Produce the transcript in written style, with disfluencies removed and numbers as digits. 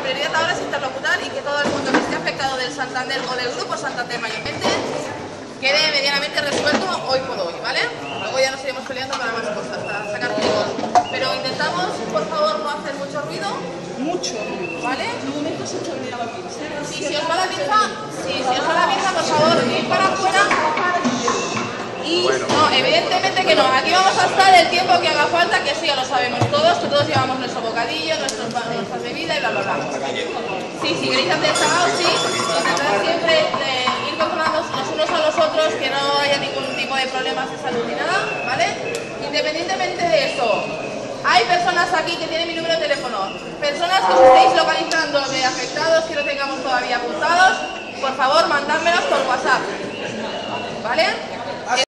prioridad ahora es interlocutar y que todo el mundo que esté afectado del Santander o del Grupo Santander mayormente quede medianamente resuelto hoy por hoy, ¿vale? Luego ya nos iremos peleando para más cosas, para sacar picos. Pero intentamos, por favor, no hacer mucho ruido. Mucho ruido. ¿Vale? No me dejas hecho venir a la pizza. Si os va la pinza, por favor, ir para afuera. Y no, evidentemente que no. Aquí vamos a estar el tiempo que haga falta, que eso ya lo sabemos todos, que todos llevamos nuestro bocadillo, nuestras bebidas y bla, bla, bla. Sí, si queréis hacer sábado, sí, intentar siempre ir controlándonos los unos a los otros, que no haya ningún tipo de problemas de salud ni nada, ¿vale? Independientemente de eso, hay personas aquí que tienen mi número de teléfono, personas que os estéis localizando de afectados que no tengamos todavía apuntados, por favor, mandádmelos por WhatsApp, ¿vale?